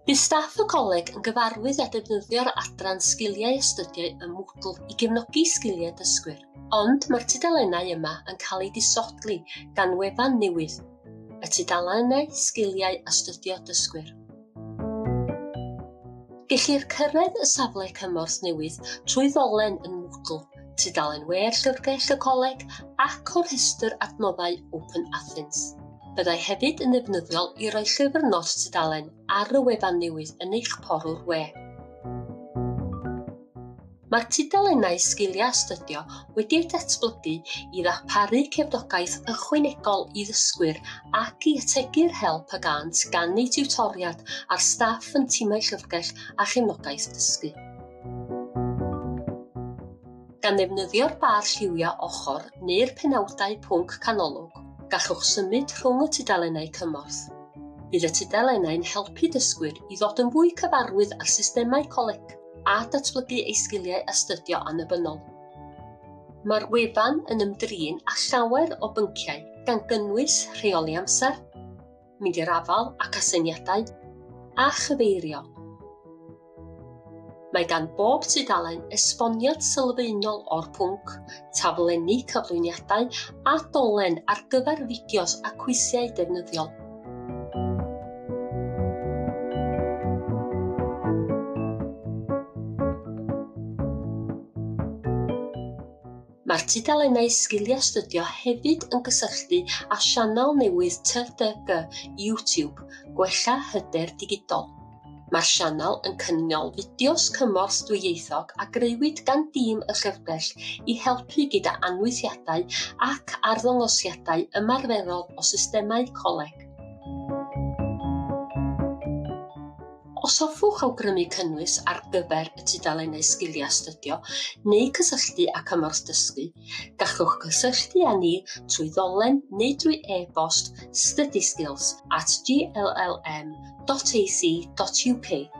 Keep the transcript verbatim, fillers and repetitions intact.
Bydd staff y coleg yn gyfarwydd â defnyddio'r adran sgiliau astudiau y Moodle i gefnogi sgiliau dysgwyr, ond mae'r tudalennau yma yn cael eu disodli gan wefan newydd, y tudalennau sgiliau astudio dysgwyr. Gellir cyrraedd y safle cymorth newydd trwy ddolen yn Moodle, tudalen we llyfrgell y coleg ac o'r rhestr adnoddau Open Athens. Byddai hefyd yn ddefnyddiol i roi llyfr nos tudalen ar y wefan newydd yn eich porwr we. Mae'r tudalennau sgiliau astudio wedi'u datblygu i ddarparu cefnogaeth ychwanegol i ddysgwyr ac i ategu'r help y gant gan eu tiwtoriad a'r staff yn timau llyfrgell a chefnogaeth dysgu. Gan ddefnyddio'r bar lliwia ochr neu'r penawdau pwnc canolog, gallwch symud rhwng y tudalennau cymorth. Bydd y tudalennau'n helpu dysgwyr i ddod yn fwy cyfarwydd â'r systemau coleg a datblygu ei sgiliau astudio annibynnol. Mae'r wefan yn ymdrin â llawer o bynciau gan gynnwys rheoli amser, mynd i'r afal ac asyniadau, a chyfeirio. Mae gan bob tudalen esboniad sylfaenol o'r pwnc, taflenni cyflwyniadau a dolen ar gyfer fideos a cwisiau defnyddiol. Mae'r tudalennau sgiliau astudio hefyd yn gysylltu â sianel newydd T D G YouTube, gwella hyder digidol. Mae'r sianel yn cynnal fideos cymorth dwyieithog a greuwyd gan dîm y llyfrgell i helpu gyda anweithiadau ac arddangosiadau ymarferol o systemau coleg. Os hoffwch awgrymu cynnwys ar gyfer y tudalennau sgiliau astudio neu cysylltu â cymorth dysgu, gallwch cysylltu â ni trwy ddolen neu drwy e-bost studyskills at g l l m dot a c dot u k.